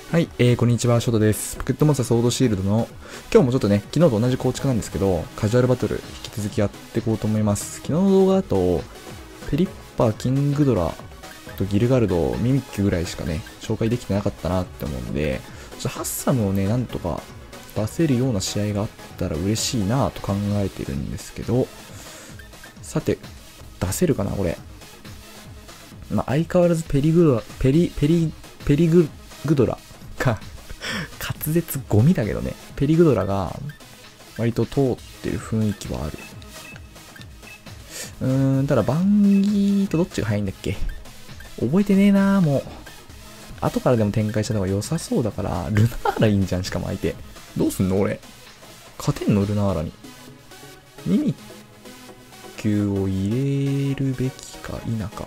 はい、こんにちは、ショートです。ポケットモンスターソードシールドの、今日もちょっとね、昨日と同じ構築なんですけど、カジュアルバトル、引き続きやっていこうと思います。昨日の動画だと、ペリッパー、キングドラとギルガルド、ミミッキュぐらいしかね、紹介できてなかったなって思うんで、ハッサムをね、なんとか出せるような試合があったら嬉しいなと考えてるんですけど、さて、出せるかな、これ。まあ、相変わらずペリグドラか滑舌ゴミだけどね、ペリグドラが割と通ってる雰囲気はある。ただバンギーとどっちが早いんだっけ、覚えてねえなー。もう後からでも展開した方が良さそうだから、ルナーラいいんじゃん。しかも相手どうすんの、俺勝てんのルナーラに。ミミッキュを入れるべきか否か。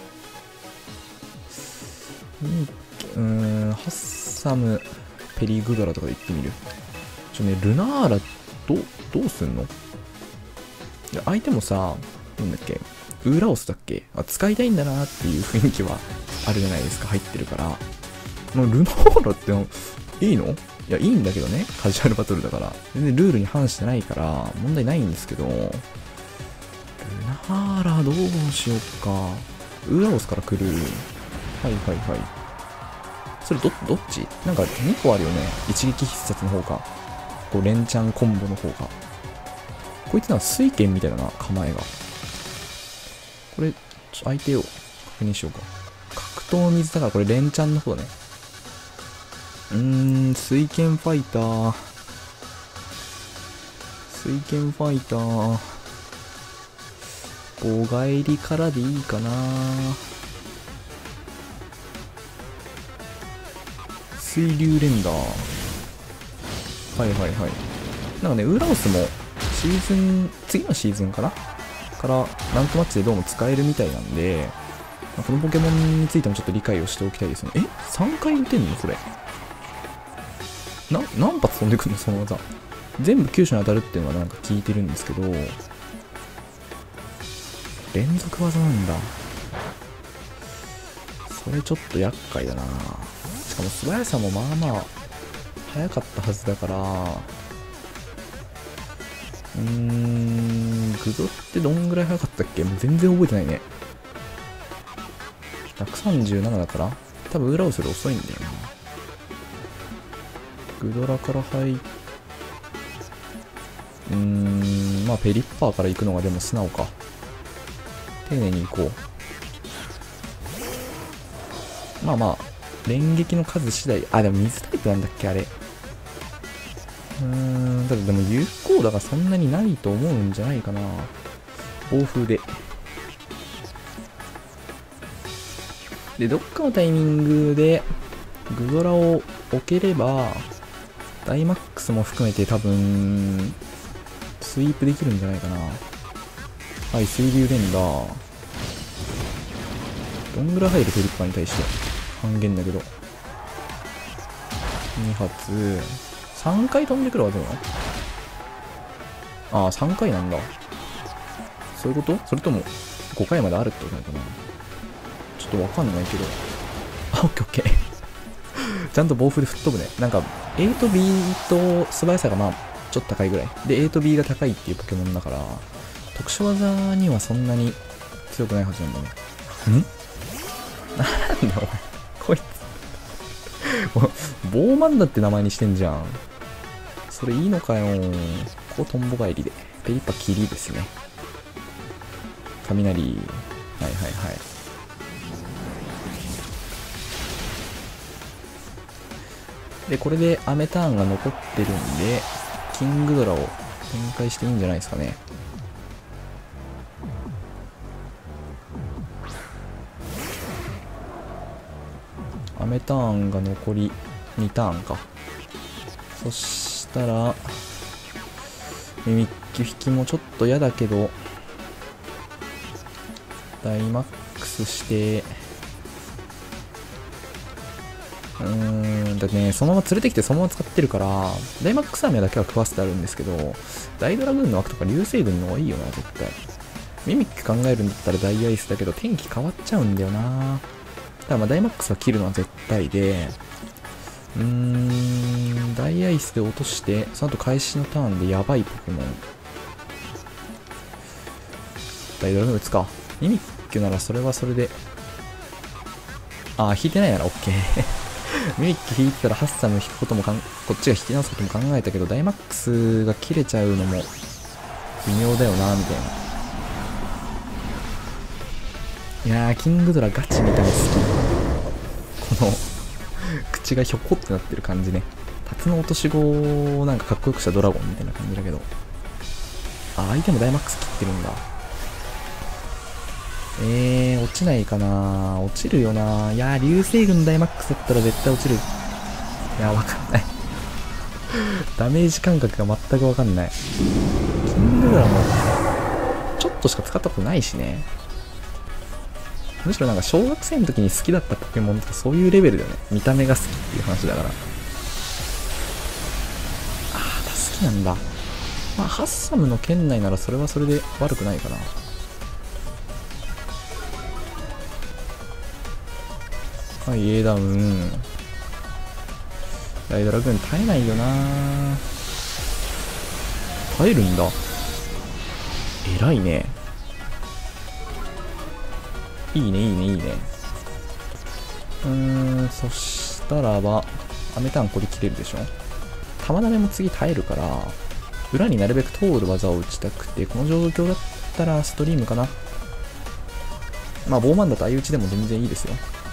ミミッキュ、ハッサムペリグドラとかで言ってみる。ルナーラどうすんの。相手もさ、なんだっけ、ウーラオスだっけ、使いたいんだなっていう雰囲気はあるじゃないですか、入ってるから。もうルナーラっていいの？いや、いいんだけどね、カジュアルバトルだから。全然ルールに反してないから問題ないんですけど、ルナーラどうしようか。ウーラオスから来る。はいはいはい。それどっち？なんか2個あるよね。一撃必殺の方か、こう連チャンコンボの方か。こいつなんか水剣みたいな構えが。これ相手を確認しようか。格闘水だからこれ連チャンの方だね。水剣ファイター。水剣ファイター。5返りからでいいかな。水流連打。はいはいはい。なんかね、ウーラオスも次のシーズンからランクマッチでどうも使えるみたいなんで、このポケモンについてもちょっと理解をしておきたいですね。3回打てんのこれ。何発飛んでくんのその技。全部急所に当たるっていうのはなんか聞いてるんですけど、連続技なんだ。それちょっと厄介だな。しかも素早さもまあまあ早かったはずだから、グドってどんぐらい早かったっけ、もう全然覚えてないね。137だから多分裏をする遅いんだよな。グドラから入っまあペリッパーから行くのがでも素直か。丁寧に行こう。まあまあ連撃の数次第。でも水タイプなんだっけあれ。だってでも有効打がそんなにないと思うんじゃないかな。暴風でどっかのタイミングでグドラを置ければダイマックスも含めて多分スイープできるんじゃないかな。はい、水流連打。どんぐらい入るペリッパーに対して半減だけど、2発3回飛んでくる技なの。3回なんだ。そういうこと？それとも5回まであるってことなのかな。ちょっとわかんないけど。オッケーオッケー。ちゃんと暴風で吹っ飛ぶね。なんか A と B と素早さがまあちょっと高いぐらいで、 A と B が高いっていうポケモンだから特殊技にはそんなに強くないはずなんだね。なんだお前こいつボーマンダって名前にしてんじゃん。それいいのかよ。ここトンボ返りでペリッパ霧ですね。雷。はいはいはい。でこれでアメターンが残ってるんでキングドラを展開していいんじゃないですかね。アメターンが残り2ターンか。そしたらミミッキュ引きもちょっと嫌だけどダイマックスしてだってね、そのまま連れてきてそのまま使ってるから、ダイマックスアーミアだけは食わせてあるんですけど、大ドラグーンの枠とか流星群の方がいいよな、絶対。ミミック考えるんだったらダイアイスだけど、天気変わっちゃうんだよな。だからまあダイマックスは切るのは絶対で、 大アイスで落として、その後開始のターンでやばいポケモン。大ドラゴン打つか。ミミッキュならそれはそれで。ああ、引いてないなら OK。ミミッキュ引いてたらハッサム引くこともこっちが引き直すことも考えたけど、ダイマックスが切れちゃうのも微妙だよな、みたいな。いやー、キングドラガチみたいな好き。この、口がひょこってなってる感じね。タツの落とし子をなんかかっこよくしたドラゴンみたいな感じだけど。あ、相手もダイマックス切ってるんだ。落ちないかな。落ちるよな。いやー、流星群ダイマックスだったら絶対落ちる。いやー、わかんない。ダメージ感覚が全くわかんない。キングドラも、ちょっとしか使ったことないしね。むしろなんか小学生の時に好きだったポケモンとかそういうレベルだよね。見た目が好きっていう話だから。あー、好きなんだ。まあ、ハッサムの圏内ならそれはそれで悪くないかな。はい、A ダウン。大ドラグーン耐えないよな。耐えるんだ。偉いね。いいね、いいね、いいね。そしたらば、アメターンこれ切れるでしょ。玉ダメも次耐えるから、裏になるべく通る技を打ちたくて、この状況だったらストリームかな。まあ、ボーマンだと相打ちでも全然いいですよ。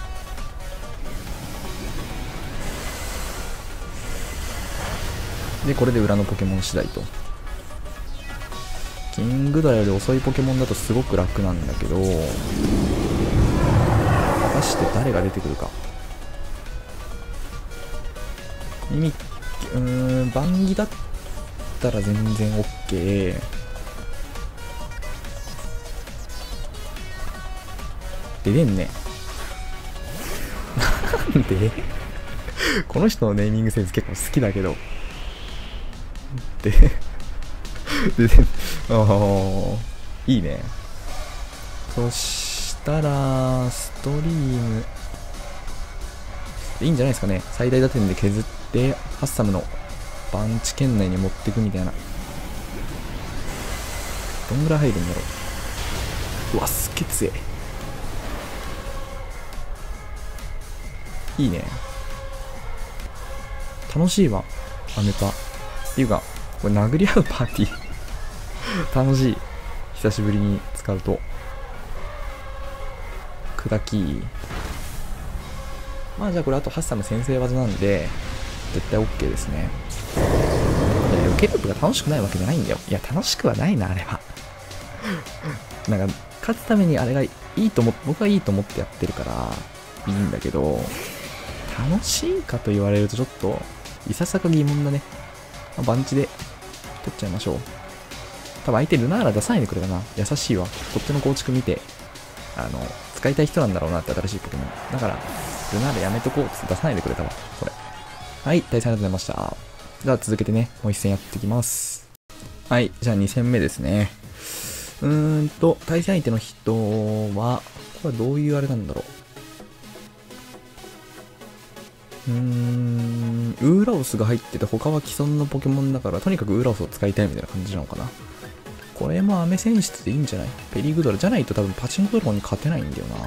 で、これで裏のポケモン次第と。キングドラより遅いポケモンだとすごく楽なんだけど、果たして誰が出てくるか。ミミッキ、バンギだったら全然 OK。出れんね。なんでこの人のネーミングセンス結構好きだけど。で、いいね。そしたら、ストリーム。いいんじゃないですかね。最大打点で削って、ハッサムのパンチ圏内に持っていくみたいな。どんぐらい入るんだろう。うわ、すっげえ強い。いいね。楽しいわ、アメパ。っていうか、これ殴り合うパーティー。楽しい。久しぶりに使うと。砕き。まあじゃあこれあとハッサム先制技なんで、絶対 OK ですね。いや、受け力が楽しくないわけじゃないんだよ。いや、楽しくはないな、あれは。なんか、勝つためにあれがいいと僕はいいと思ってやってるから、いいんだけど、楽しいかと言われるとちょっと、いささか疑問だね。まあ、バンチで取っちゃいましょう。多分相手ルナーラ出さないでくれたな。優しいわ。こっちの構築見て、使いたい人なんだろうなって新しいポケモン。だから、ルナーラやめとこうって出さないでくれたわ。これ。はい、対戦ありがとうございました。じゃあ続けてね、もう一戦やっていきます。はい、じゃあ2戦目ですね。対戦相手の人は、これはどういうあれなんだろう。ウーラオスが入ってて他は既存のポケモンだからとにかくウーラオスを使いたいみたいな感じなのかな。これも雨選出でいいんじゃない？ペリグドラじゃないと多分パチンコドラゴンに勝てないんだよな。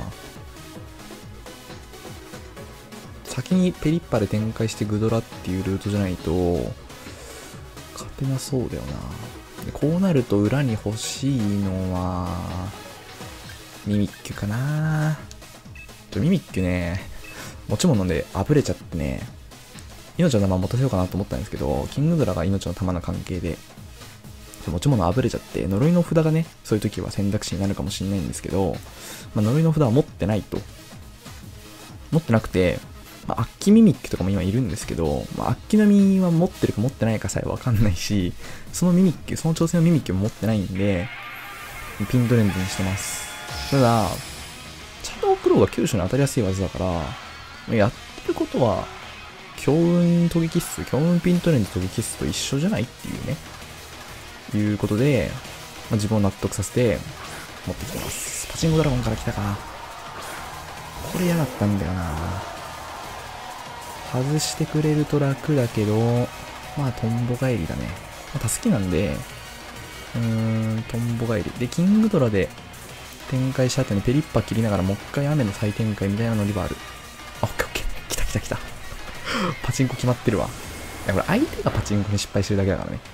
先にペリッパで展開してグドラっていうルートじゃないと勝てなそうだよな。でこうなると裏に欲しいのはミミッキュかな。ミミッキュね、持ち物であぶれちゃってね、命の玉持たせようかなと思ったんですけど、キングドラが命の玉の関係で持ち物あぶれちゃって、呪いの札がね、そういう時は選択肢になるかもしれないんですけど、まあ、呪いの札は持ってないと。持ってなくて、まあ、アッキミミックとかも今いるんですけど、まあ、アッキの実は持ってるか持ってないかさえわかんないし、そのミミック、その挑戦のミミックも持ってないんで、ピントレンズにしてます。ただ、チャドークローが急所に当たりやすい技だから、やってることは、強運狙撃数、強運ピントレンズ狙撃数と一緒じゃないっていうね。いうことで、まあ、自分を納得させて持ってきてます。パチンコドラゴンから来たか。これ嫌だったんだよな。 外してくれると楽だけど、まあトンボ帰りだね。まあ、タスキなんで、トンボ帰り。で、キングドラで展開した後にペリッパ切りながらもう一回雨の再展開みたいなノリはある。あ、オッケーオッケー。来た来た来た。パチンコ決まってるわ。いや、これ相手がパチンコに失敗してるだけだからね。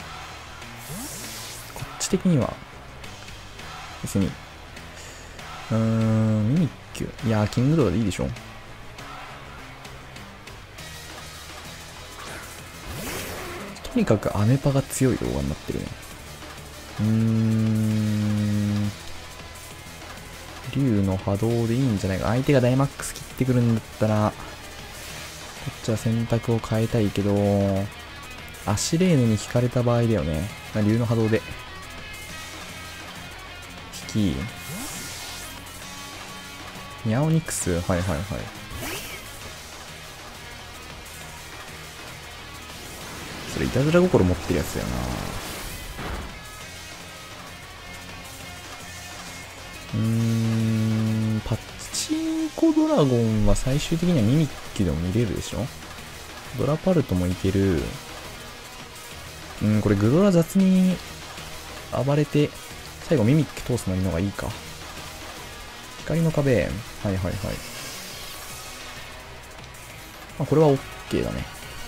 こっち的には、別に、ミミッキュ。いやー、キングドラでいいでしょ。とにかくアメパが強い動画になってるね。竜の波動でいいんじゃないか。相手がダイマックス切ってくるんだったら、こっちは選択を変えたいけど、アシレーヌに引かれた場合だよね。竜の波動で。引き。ニャオニクス。はいはいはい。それいたずら心持ってるやつだよな。パチンコドラゴンは最終的にはミミッキュでも見れるでしょ。ドラパルトもいける。これグドラ雑に暴れて、最後ミミッキュ通すのがいいか。光の壁。はいはいはい。まあこれは OK だね。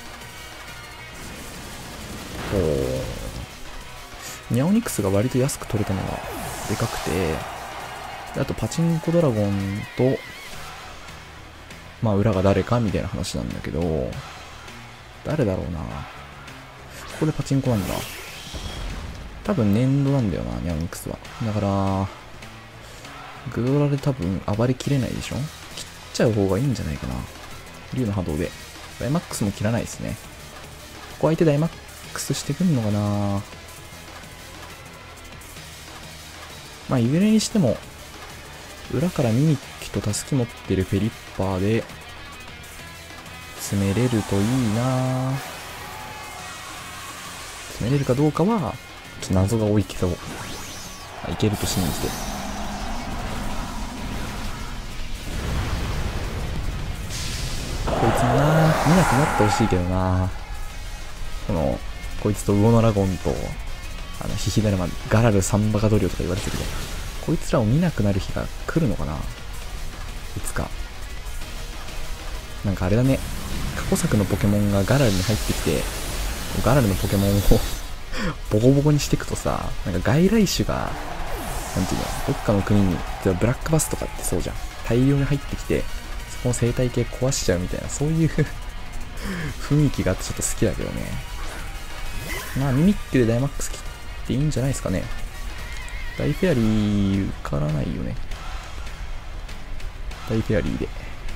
ニャオニクスが割と安く取れたのがでかくて、あとパチンコドラゴンと、まあ裏が誰かみたいな話なんだけど、誰だろうな。ここでパチンコなんだ。多分粘土なんだよな、ニャオニクスは。だから、グドラで多分暴れきれないでしょ。切っちゃう方がいいんじゃないかな。竜の波動で。ダイマックスも切らないですね。ここ相手ダイマックスしてくんのかな。まあ、いずれにしても、裏からミミッキュとタスキ持ってるペリッパーで、詰めれるといいな。詰めれるかどうかは、謎が多いけど、いけると信じて。こいつもな、見なくなってほしいけどな。こいつとウオノラゴンと、ヒヒダルマ、ガラル、サンバガドリオとか言われてるけど、こいつらを見なくなる日が来るのかな、いつか。なんかあれだね、過去作のポケモンがガラルに入ってきて、ガラルのポケモンをボコボコにしていくとさ、なんか外来種が、なんていうの、どっかの国に、ブラックバスとかってそうじゃん。大量に入ってきて、そこの生態系壊しちゃうみたいな、そういう雰囲気があってちょっと好きだけどね。まあ、ミミッキュでダイマックス切っていいんじゃないですかね。ダイフェアリー受からないよね。ダイフェアリーで。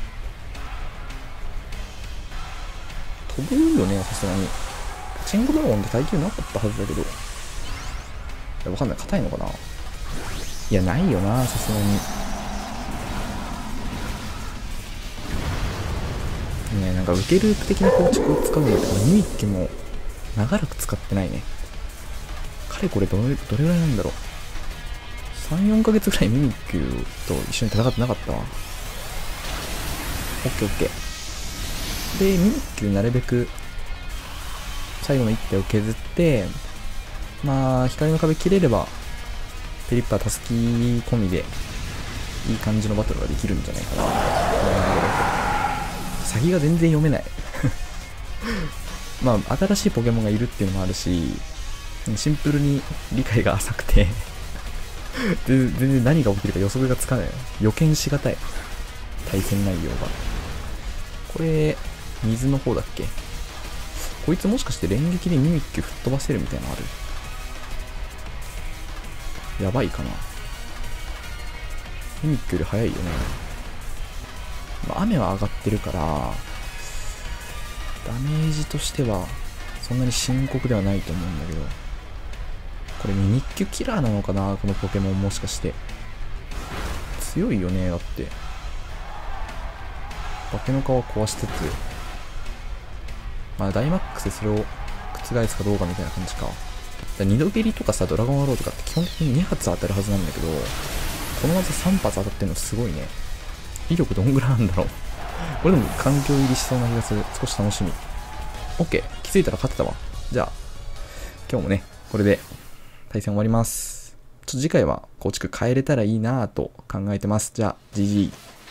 飛ぶよね、さすがに。パチンコドラゴンって耐久なかったはずだけど。わかんない。硬いのかな。いや、ないよな、さすがに。ね、なんか受けループ的な構築を使うのって、ミミッキュも長らく使ってないね。かれこれどれぐらいなんだろう。3、4ヶ月ぐらいミミッキュと一緒に戦ってなかったわ。オッケーオッケー。で、ミミッキュなるべく最後の一手を削って、まあ、光の壁切れれば、ペリッパータスキ込みで、いい感じのバトルができるんじゃないかな。先が全然読めない。まあ、新しいポケモンがいるっていうのもあるし、シンプルに理解が浅くて全然何が起きるか予測がつかない。予見しがたい。対戦内容が。これ、水の方だっけ？こいつもしかして連撃でミミッキュ吹っ飛ばせるみたいなのある？やばいかな。ミミッキュより速いよね。まあ、雨は上がってるから、ダメージとしてはそんなに深刻ではないと思うんだけど、これミミッキュキラーなのかな、このポケモン。もしかして強いよね。だって化けの皮壊しつつ、まあダイマックスでそれを覆すかどうかみたいな感じか。二度蹴りとかさ、ドラゴンアローとかって基本的に2発当たるはずなんだけど、この技3発当たってるのすごいね。威力どんぐらいなんだろう。 これでも環境入りしそうな気がする。少し楽しみ。OK。気づいたら勝ってたわ。じゃあ、今日もね、これで対戦終わります。次回は構築変えれたらいいなぁと考えてます。じゃあ、GG。